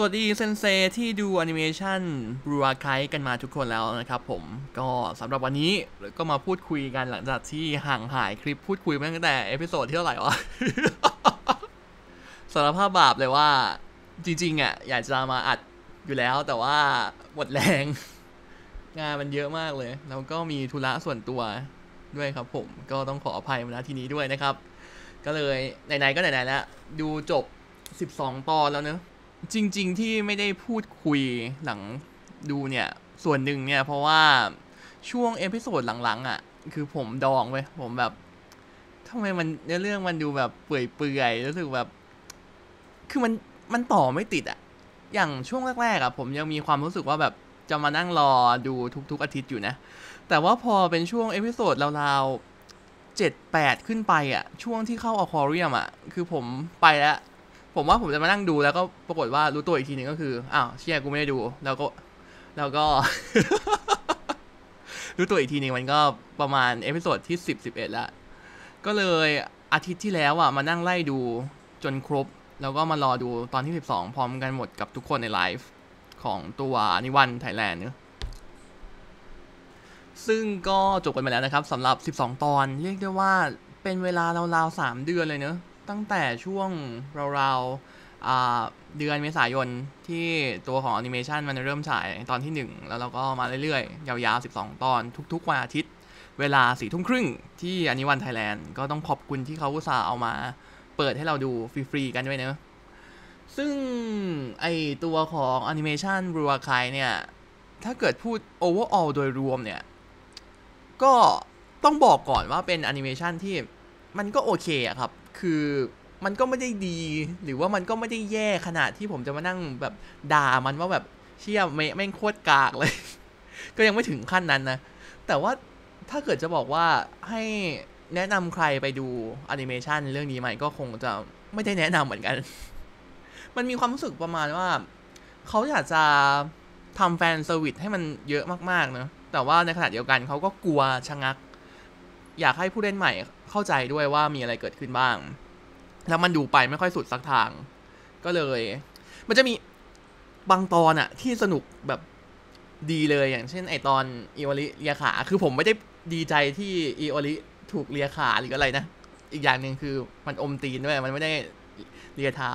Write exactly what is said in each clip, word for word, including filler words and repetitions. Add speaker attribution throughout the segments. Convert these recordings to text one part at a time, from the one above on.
Speaker 1: สวัสดีเซนเซที่ดูแอนิเมชันบรูอาไคกันมาทุกคนแล้วนะครับผมก็สำหรับวันนี้ก็มาพูดคุยกันหลังจากที่ห่างหายคลิปพูดคุยมาตั้งแต่เอพิโซดที่เท่าไหร่วะ สารภาพบาปเลยว่าจริงๆอ่ะอยากจะมาอัดอยู่แล้วแต่ว่าหมดแรง งานมันเยอะมากเลยแล้วก็มีธุระส่วนตัวด้วยครับผมก็ต้องขออภัยมาณที่นี้ด้วยนะครับก็เลยไหนๆก็ไหนๆแล้วดูจบสิบสองตอนแล้วเนอะจริงๆที่ไม่ได้พูดคุยหลังดูเนี่ยส่วนหนึ่งเนี่ยเพราะว่าช่วงเอพิโซดหลังๆอ่ะคือผมดองไว้ผมแบบทำไมมันเนื้อเรื่องมันดูแบบเปื่อยๆรู้สึกแบบคือมันมันต่อไม่ติดอ่ะอย่างช่วงแรกๆอ่ะผมยังมีความรู้สึกว่าแบบจะมานั่งรอดูทุกๆอาทิตย์อยู่นะแต่ว่าพอเป็นช่วงเอพิโซดราวๆเจ็ดแปดขึ้นไปอ่ะช่วงที่เข้าอควาเรียมอ่ะคือผมไปแล้วผมว่าผมจะมานั่งดูแล้วก็ปรากฏว่ารู้ตัวอีกทีนึงก็คืออ้าวเชี่ยกูไม่ได้ดูแล้วก็แล้วก็ รู้ตัวอีกทีนึงมันก็ประมาณเอพิโซดที่สิบ สิบเอ็ดแล้วก็เลยอาทิตย์ที่แล้วอ่ะมานั่งไล่ดูจนครบแล้วก็มารอดูตอนที่สิบสองพร้อมกันหมดกับทุกคนในไลฟ์ของตัวนิวันไทยแลนด์เนอะซึ่งก็จบกันไปแล้วนะครับสำหรับสิบสองตอนเรียกได้ว่าเป็นเวลาราวๆสามเดือนเลยเนอะตั้งแต่ช่วงราวๆเดือนเมษายนที่ตัวของแอนิเมชันมันเริ่มฉายตอนที่หนึ่งแล้วเราก็มาเรื่อยๆยาวๆสิบสองตอนทุกๆวันอาทิตย์เวลาสี่ทุ่มครึ่งที่อนิวันไทยแลนด์ก็ต้องขอบคุณที่เขาอุตส่าห์เอามาเปิดให้เราดูฟรีๆกันด้วยเนอะซึ่งไอตัวของแอนิเมชันบรูอาไคเนี่ยถ้าเกิดพูด overall โดยรวมเนี่ยก็ต้องบอกก่อนว่าเป็นแอนิเมชันที่มันก็โอเคอะครับคือมันก็ไม่ได้ดีหรือว่ามันก็ไม่ได้แย่ขนาดที่ผมจะมานั่งแบบด่ามันว่าแบบเชี่ยไม่แม่งโคตรกากเลย ก็ยังไม่ถึงขั้นนั้นนะแต่ว่าถ้าเกิดจะบอกว่าให้แนะนำใครไปดูแอนิเมชันเรื่องนี้ใหม่ก็คงจะไม่ได้แนะนำเหมือนกัน มันมีความรู้สึกประมาณว่าเขาอยากจะทำแฟนเซอร์วิสให้มันเยอะมากๆเนะแต่ว่าในขณะเดียวกันเขาก็กลัวชะงักอยากให้ผู้เล่นใหม่เข้าใจด้วยว่ามีอะไรเกิดขึ้นบ้างแล้วมันดูไปไม่ค่อยสุดสักทางก็เลยมันจะมีบางตอนอะที่สนุกแบบดีเลยอย่างเช่นไอตอนอีโอริเลียขาคือผมไม่ได้ดีใจที่อีโอริถูกเลียขาหรืออะไรนะอีกอย่างหนึ่งคือมันอมตีนด้วยมันไม่ได้เลียเท้า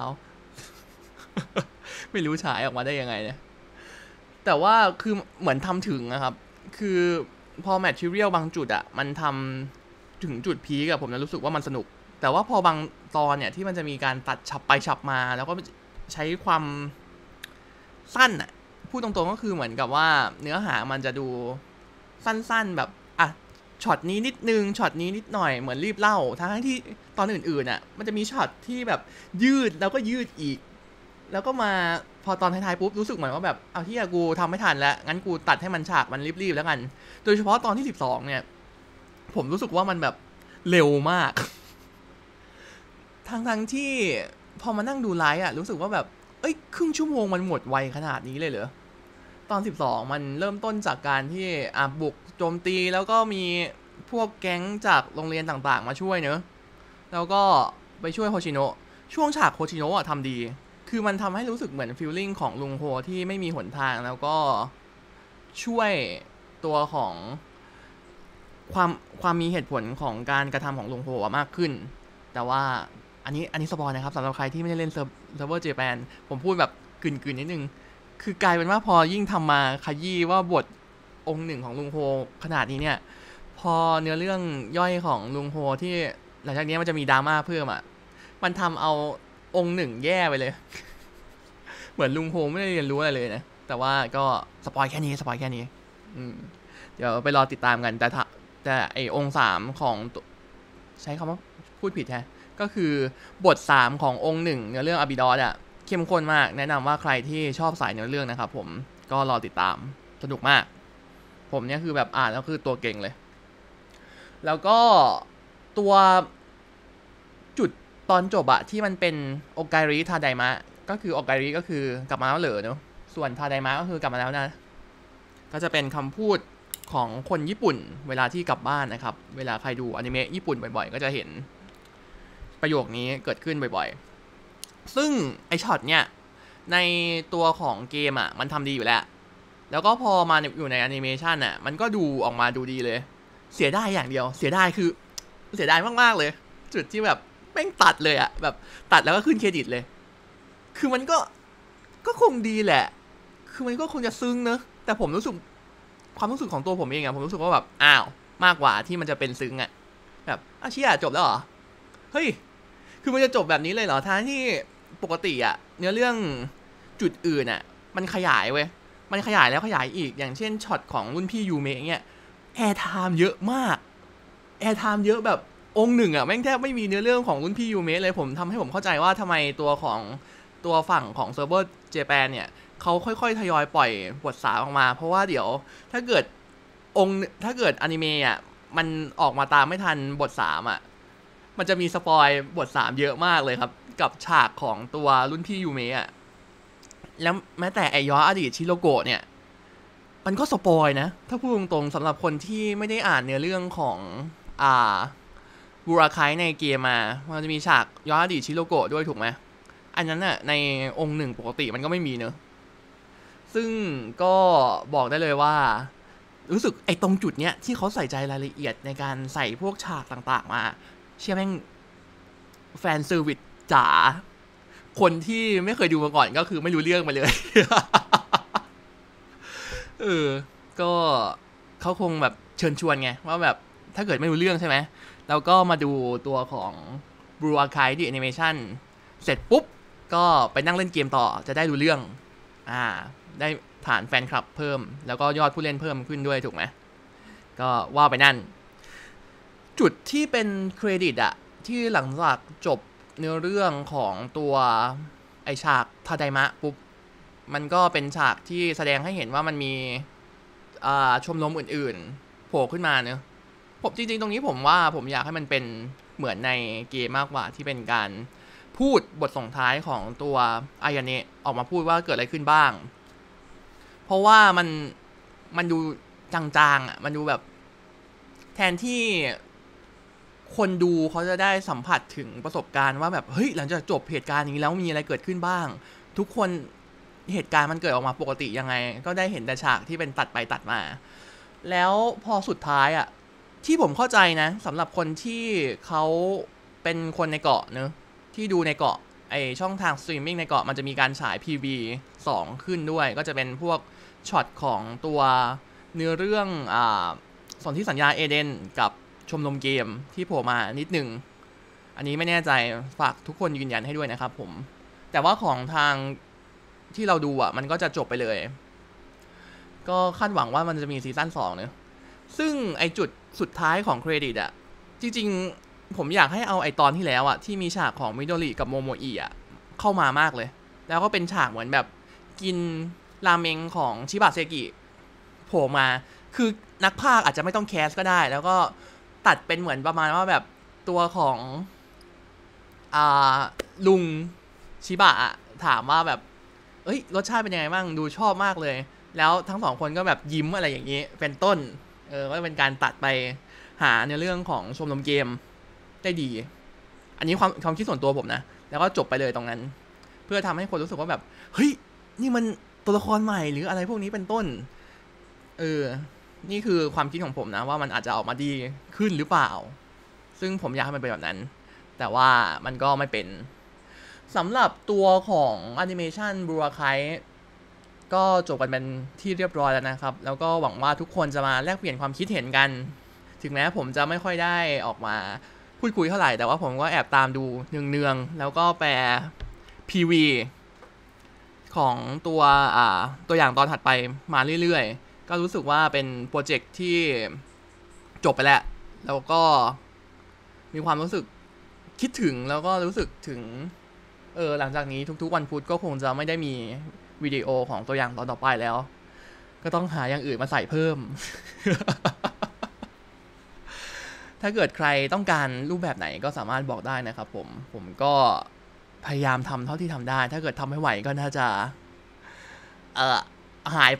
Speaker 1: ไม่รู้ฉายออกมาได้ยังไงเนี่ยแต่ว่าคือเหมือนทำถึงนะครับคือพอแมทชิเรียลบางจุดอะมันทำถึงจุดพีคอะผมจะรู้สึกว่ามันสนุกแต่ว่าพอบางตอนเนี่ยที่มันจะมีการตัดฉับไปฉับมาแล้วก็ใช้ความสั้นอะพูดตรงๆก็คือเหมือนกับว่าเนื้อหามันจะดูสั้นๆแบบอ่ะช็อตนี้นิดนึงช็อตนี้นิดหน่อยเหมือนรีบเล่าทั้งที่ตอนอื่นๆอะมันจะมีช็อตที่แบบยืดแล้วก็ยืดอีกแล้วก็มาพอตอนท้ายๆปุ๊บรู้สึกเหมือนว่าแบบเอาที่กูทำไม่ทันแล้วงั้นกูตัดให้มันฉากมันรีบๆแล้วกันโดยเฉพาะตอนที่สิบสองเนี่ยผมรู้สึกว่ามันแบบเร็วมาก ทั้งๆที่พอมานั่งดูไลฟ์อะรู้สึกว่าแบบเอ้ยครึ่งชั่วโมงมันหมดไวขนาดนี้เลยเหรอตอนสิบสองมันเริ่มต้นจากการที่อ่ะบุกโจมตีแล้วก็มีพวกแก๊งจากโรงเรียนต่างๆมาช่วยเนอะแล้วก็ไปช่วยโฮชิโนะช่วงฉากโฮชิโนะอะทำดีคือมันทำให้รู้สึกเหมือนฟีลลิ่งของลุงโฮที่ไม่มีหนทางแล้วก็ช่วยตัวของความความมีเหตุผลของการกระทำของลุงโฮมากขึ้นแต่ว่าอันนี้อันนี้สปอยนะครับสำหรับใครที่ไม่ได้เล่นเซิร์ฟเวอร์เจแปนผมพูดแบบกลืนๆนิดนึงคือกลายเป็นว่าพอยิ่งทำมาขยี้ว่าบทองค์หนึ่งของลุงโฮขนาดนี้เนี่ยพอเนื้อเรื่องย่อยของลุงโฮที่หลังจากนี้มันจะมีดราม่าเพิ่มอ่ะมันทำเอาองค์หนึ่งแย่ไปเลย เหมือนลุงโฮไม่ได้เรียนรู้อะไรเลยนะแต่ว่าก็สปอยแค่นี้สปอยแค่นี้อืมเดี๋ยวไปรอติดตามกันแต่แต่ไอองค์สามของใช้คำว่าพูดผิดแท้ก็คือบทสามขององค์หนึ่งเนื้อเรื่องอาบิดอสอ่ะเข้มข้นมากแนะนำว่าใครที่ชอบสายเนื้อเรื่องนะครับผมก็รอติดตามสนุกมากผมเนี่ยคือแบบอ่านแล้วคือตัวเก่งเลยแล้วก็ตัวจุดตอนจบอะที่มันเป็นโอการิทาไดมะก็คือโอการิก็คือกลับมาแล้วเหรอเนาะส่วนทาไดมะก็คือกลับมาแล้วนะก็จะเป็นคำพูดของคนญี่ปุ่นเวลาที่กลับบ้านนะครับเวลาใครดูอนิเมะญี่ปุ่นบ่อยๆก็จะเห็นประโยคนี้เกิดขึ้นบ่อยๆซึ่งไอช็อตเนี่ยในตัวของเกมอ่ะมันทำดีอยู่แล้วแล้วก็พอมาอยู่ในแอนิเมชันอ่ะมันก็ดูออกมาดูดีเลยเสียดายอย่างเดียวเสียดายคือเสียดายมากๆเลยจุดที่แบบแม่งตัดเลยอ่ะแบบตัดแล้วก็ขึ้นเครดิตเลยคือมันก็ก็คงดีแหละคือมันก็คงจะซึ้งเนอะแต่ผมรู้สึกความรู้สึกของตัวผมเองอะผมรู้สึกว่าแบบอ้าวมากกว่าที่มันจะเป็นซึ้งอะแบบอาชีพจบแล้วเหรอเฮ้ยคือมันจะจบแบบนี้เลยเหรอทั้งที่ปกติอะเนื้อเรื่องจุดอื่นอะมันขยายเว้ยมันขยายแล้วขยายอีกอย่างเช่นช็อตของรุ่นพี่ยูเมะเงี้ยแอร์ไทม์เยอะมากแอร์ไทม์เยอะแบบองค์หนึ่งอะแม่งแทบไม่มีเนื้อเรื่องของรุ่นพี่ยูเมะเลยผมทำให้ผมเข้าใจว่าทำไมตัวของตัวฝั่งของเซิร์ฟเวอร์เจแปนเนี่ยเขาค่อยๆทยอยปล่อยบทสามออกมาเพราะว่าเดี๋ยวถ้าเกิดองค์ถ้าเกิดอนิเมะอ่ะมันออกมาตามไม่ทันบทสามอ่ะมันจะมีสปอยบทสามเยอะมากเลยครับกับฉากของตัวรุ่นพี่ยูเมะอ่ะแล้วแม้แต่ไอย้อนอดีตชิโรโกะเนี่ยมันก็สปอยนะถ้าพูดตรงๆสำหรับคนที่ไม่ได้อ่านเนื้อเรื่องของอ่าบูราไคในเกมมามันจะมีฉากย้อนอดีตชิโรโกะด้วยถูกไหมอันนั้นน่ะในองค์หนึ่งปกติมันก็ไม่มีเนอะซึ่งก็บอกได้เลยว่ารู้สึกไอ้ตรงจุดเนี้ยที่เขาใส่ใจรายละเอียดในการใส่พวกฉากต่างๆมาเชื่อแม่งแฟนเซอร์วิสจ๋าคนที่ไม่เคยดูมาก่อนก็คือไม่รู้เรื่องมาเลย เออก็เขาคงแบบเชิญชวนไงว่าแบบถ้าเกิดไม่รู้เรื่องใช่ไหมแล้วก็มาดูตัวของ Blue Archive ที่ Animation เสร็จปุ๊บก็ไปนั่งเล่นเกมต่อจะได้รู้เรื่องอ่าได้ฐานแฟนคลับเพิ่มแล้วก็ยอดผู้เล่นเพิ่มขึ้นด้วยถูกไหมก็ว่าไปนั่นจุดที่เป็นเครดิตอะที่หลังจากจบเนื้อเรื่องของตัวไอฉากทาไดมะปุ๊บมันก็เป็นฉากที่แสดงให้เห็นว่ามันมีชมรมอื่นๆโผล่ขึ้นมาเนอะผมจริงๆตรงนี้ผมว่าผมอยากให้มันเป็นเหมือนในเกมมากกว่าที่เป็นการพูดบทส่งท้ายของตัวอายาเนะออกมาพูดว่าเกิดอะไรขึ้นบ้างเพราะว่ามันมันดูจางๆอ่ะมันดูแบบแทนที่คนดูเขาจะได้สัมผัสถึงประสบการณ์ว่าแบบเฮ้ยหลังจากจบเหตุการณ์นี้แล้วมีอะไรเกิดขึ้นบ้างทุกคนเหตุการณ์มันเกิดออกมาปกติยังไงก็ได้เห็นแต่ฉากที่เป็นตัดไปตัดมาแล้วพอสุดท้ายอ่ะที่ผมเข้าใจนะสำหรับคนที่เขาเป็นคนในเกาะเนอะที่ดูในเกาะไอช่องทางสตรีมมิ่งในเกาะมันจะมีการฉาย พี วี สองขึ้นด้วยก็จะเป็นพวกช็อตของตัวเนื้อเรื่องอ่าสนธิสัญญาเอเดนกับชมรมเกมที่โผล่มานิดหนึ่งอันนี้ไม่แน่ใจฝากทุกคนยืนยันให้ด้วยนะครับผมแต่ว่าของทางที่เราดูอ่ะมันก็จะจบไปเลยก็คาดหวังว่ามันจะมีซีซั่นสองเนอะซึ่งไอจุดสุดท้ายของเครดิตอ่ะจริงๆผมอยากให้เอาไอตอนที่แล้วอ่ะที่มีฉากของมิโดริกับโมโมอิอ่ะเข้ามามากเลยแล้วก็เป็นฉากเหมือนแบบกินราเมงของชิบะเซกิโผล่มาคือนักพากย์อาจจะไม่ต้องแคสก็ได้แล้วก็ตัดเป็นเหมือนประมาณว่าแบบตัวของอ่าลุงชิบะถามว่าแบบเอ้ยรสชาติเป็นยังไงบ้างดูชอบมากเลยแล้วทั้งสองคนก็แบบยิ้มอะไรอย่างนี้เป็นต้นเออก็เป็นการตัดไปหาในเรื่องของชมรมเกมได้ดีอันนี้ความความคิดส่วนตัวผมนะแล้วก็จบไปเลยตรงนั้นเพื่อทำให้คนรู้สึกว่าแบบเฮ้ยนี่มันตัวละครใหม่หรืออะไรพวกนี้เป็นต้นเออนี่คือความคิดของผมนะว่ามันอาจจะออกมาดีขึ้นหรือเปล่าซึ่งผมอยากให้มันเป็นแบบนั้นแต่ว่ามันก็ไม่เป็นสำหรับตัวของแอนิเมชันบูราไคก็จบกันเป็นที่เรียบร้อยแล้วนะครับแล้วก็หวังว่าทุกคนจะมาแลกเปลี่ยนความคิดเห็นกันถึงแม้ผมจะไม่ค่อยได้ออกมาพูดคุยเท่าไหร่แต่ว่าผมก็แอบตามดูเนืองๆแล้วก็แปล พี วี ของตัวอ่าตัวอย่างตอนถัดไปมาเรื่อยๆก็รู้สึกว่าเป็นโปรเจกต์ที่จบไปแล้วแล้วก็มีความรู้สึกคิดถึงแล้วก็รู้สึกถึงเออหลังจากนี้ทุกๆวันพุธก็คงจะไม่ได้มีวิดีโอของตัวอย่างตอนต่อไปแล้วก็ต้องหาอย่างอื่นมาใส่เพิ่ม ถ้าเกิดใครต้องการรูปแบบไหนก็สามารถบอกได้นะครับผมผมก็พยายามทำเท่าที่ทำได้ถ้าเกิดทำไม่ไหวก็น่าจะเออหายไป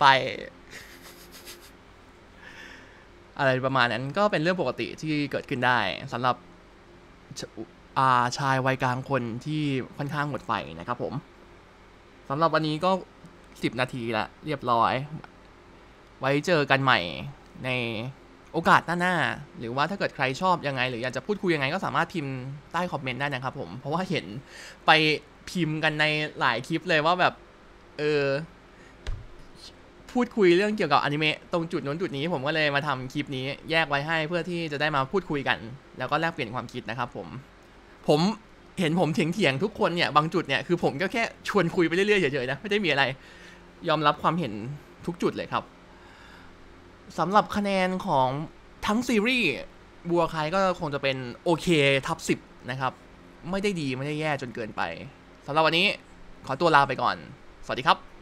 Speaker 1: อะไรประมาณนั้นก็เป็นเรื่องปกติที่เกิดขึ้นได้สำหรับชายวัยกลางคนที่ค่อนข้างหมดไฟนะครับผมสำหรับวันนี้ก็สิบนาทีละเรียบร้อย ไว้เจอกันใหม่ในโอกาสหน้าๆหรือว่าถ้าเกิดใครชอบยังไงหรืออยากจะพูดคุยยังไงก็สามารถพิมพ์ใต้คอมเมนต์ได้นะครับผมเพราะว่าเห็นไปพิมพ์กันในหลายคลิปเลยว่าแบบเออพูดคุยเรื่องเกี่ยวกับอนิเมะตรงจุดนู้นจุดนี้ผมก็เลยมาทำคลิปนี้แยกไว้ให้เพื่อที่จะได้มาพูดคุยกันแล้วก็แลกเปลี่ยนความคิดนะครับผมผมเห็นผมเถียงๆทุกคนเนี่ยบางจุดเนี่ยคือผมก็แค่ชวนคุยไปเรื่อยๆเฉยๆนะไม่ได้มีอะไรยอมรับความเห็นทุกจุดเลยครับสำหรับคะแนนของทั้งซีรีส์บัวคายก็คงจะเป็นโอเคท็อปสิบนะครับไม่ได้ดีไม่ได้แย่จนเกินไปสำหรับวันนี้ขอตัวลาไปก่อนสวัสดีครับ